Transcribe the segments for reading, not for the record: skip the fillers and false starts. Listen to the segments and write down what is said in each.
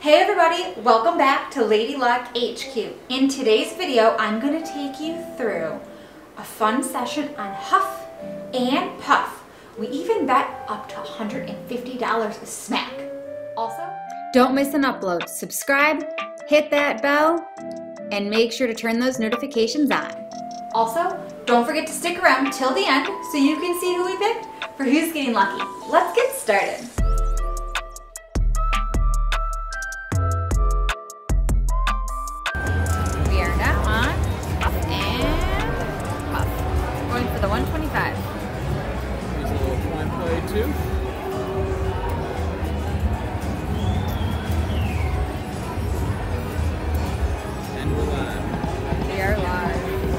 Hey everybody, welcome back to Lady Luck HQ. In today's video, I'm going to take you through a fun session on Huff and Puff. We even bet up to $150 a smack. Also, don't miss an upload. Subscribe, hit that bell, and make sure to turn those notifications on. Also, don't forget to stick around till the end so you can see who we picked for Who's Getting Lucky. Let's get started. We are now on Huff and Puff. Going for the 125. Here's a little fly play too. And we're live. We are live.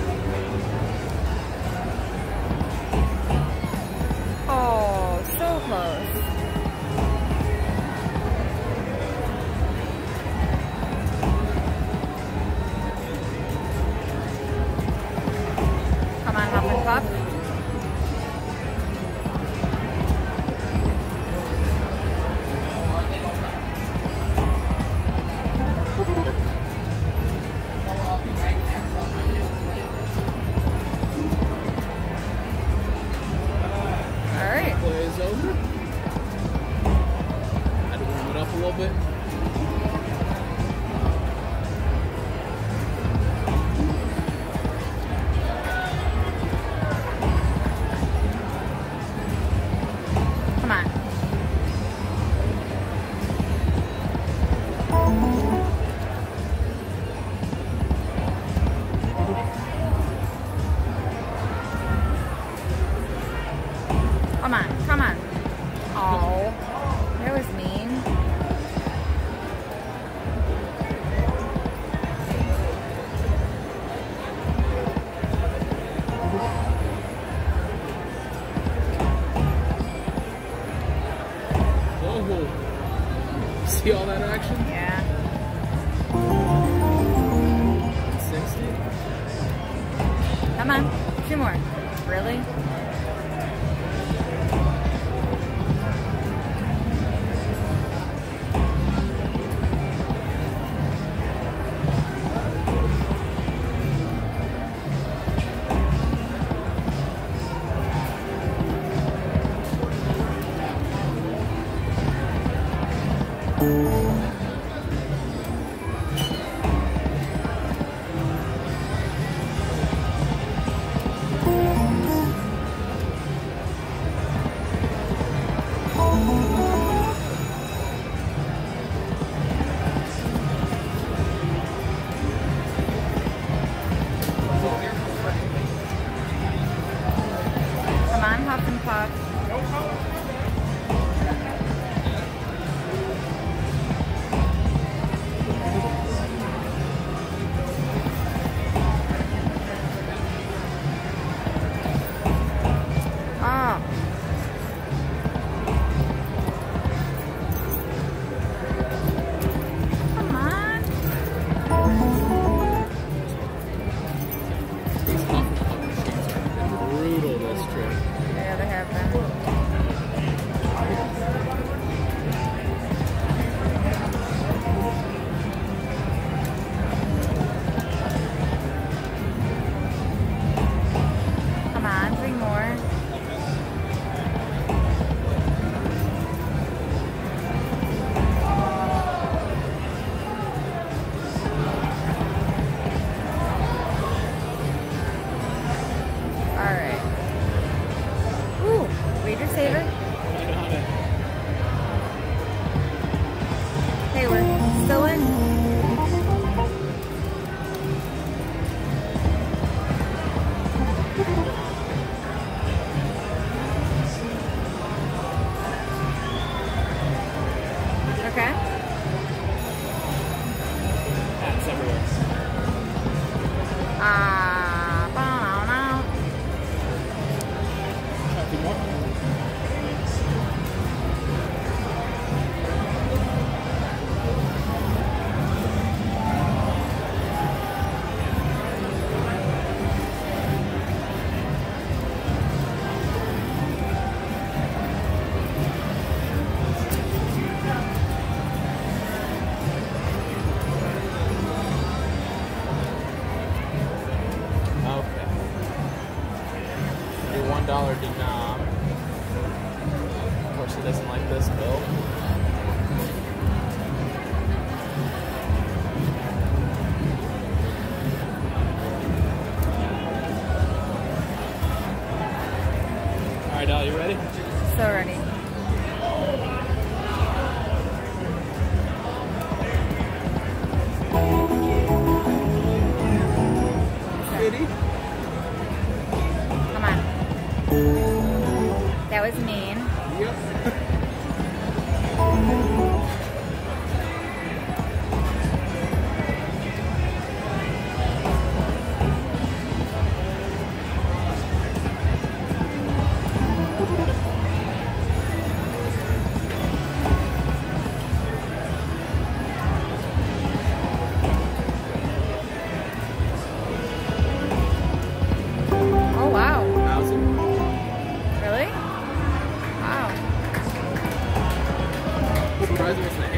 Oh, so close. Come on, Huff and Puff. Alright. Play is over. Had to warm it up a little bit. Come on. Come on, come on. Oh, that was mean. Whoa. See all that action? Yeah. 60. Come on, two more. Really?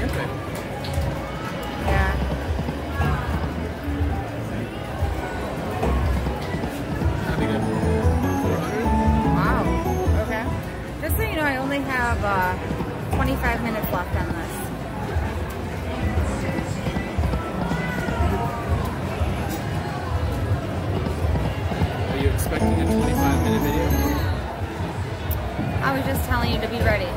perfect. Yeah. That'd be good. 400? Wow. Okay. Just so you know, I only have 25 minutes left on this. Are you expecting a 25-minute video? I was just telling you to be ready.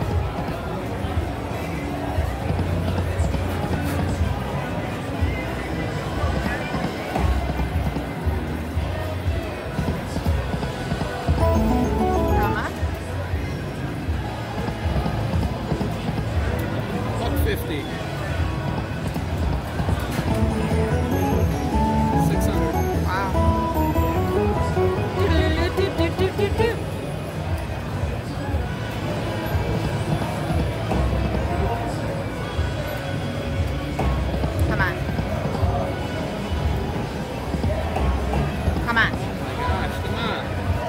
$150. 600. Wow. Come on. Come on. Oh my gosh, come on.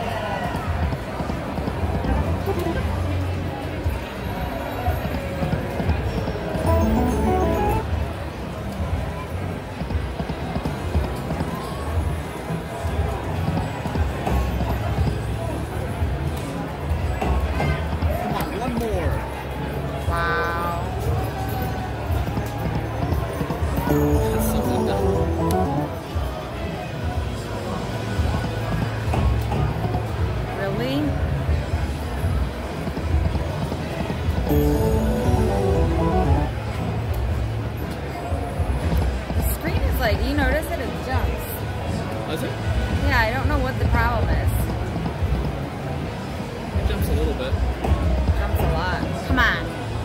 Come on, one more. Wow. That's so well done. Really? The screen is like, you notice that it jumps. Was it? Yeah, I don't know what the problem is. It jumps a little bit. Jumps a lot. Come on.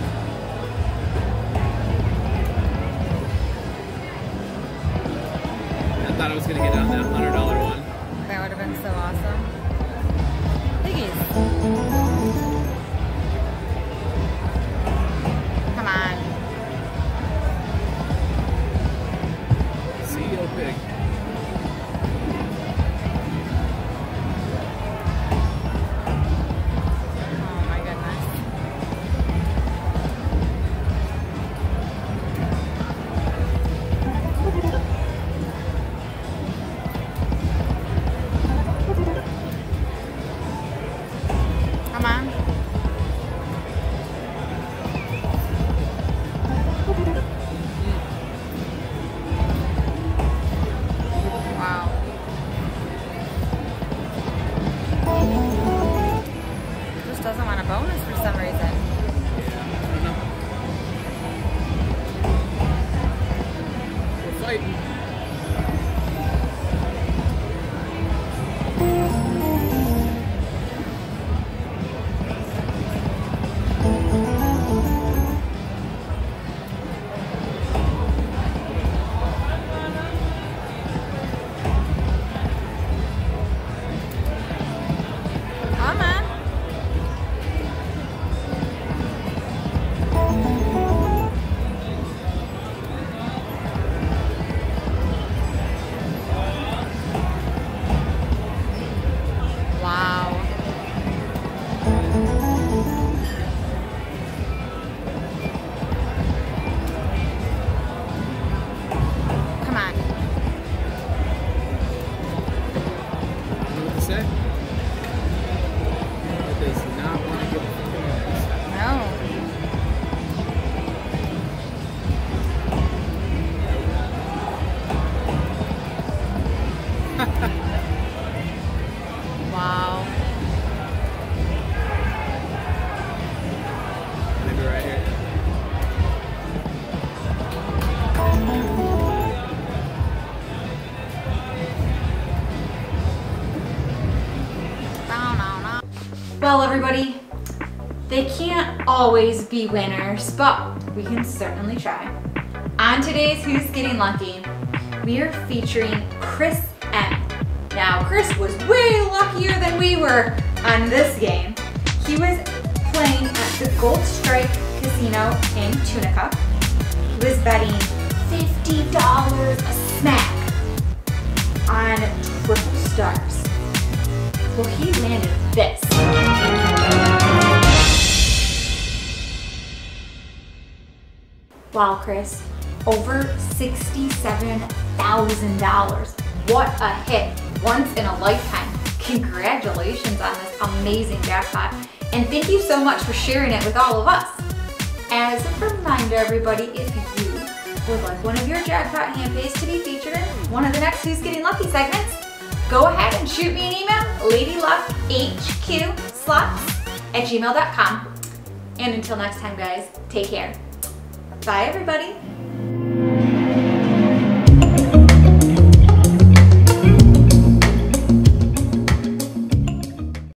I thought I was gonna get on that $100 one. That would have been so awesome. Piggies. Come on. CEO Pig. Oh my goodness. Come on. Wow. Just doesn't want a bonus for some reason. I don't know. We're fighting. Come on. Wow. Come on. You know what to say? It does not want to give a fucking ass. No. Wow. Maybe right here. No. Well, everybody, they can't always be winners, but we can certainly try. On today's Who's Getting Lucky, we are featuring Chris M. Now, Chris was way luckier than we were on this game. He was playing at the Gold Strike Casino in Tunica. He was betting $50 a smack on triple stars. Well, he landed this. Wow, Chris, over $67,000. What a hit, once in a lifetime. Congratulations on this amazing jackpot. And thank you so much for sharing it with all of us. As a reminder, everybody, if you would like one of your jackpot hand pays to be featured in one of the next Who's Getting Lucky segments, go ahead and shoot me an email, ladyluckhqslots@gmail.com. And until next time, guys, take care. Bye, everybody.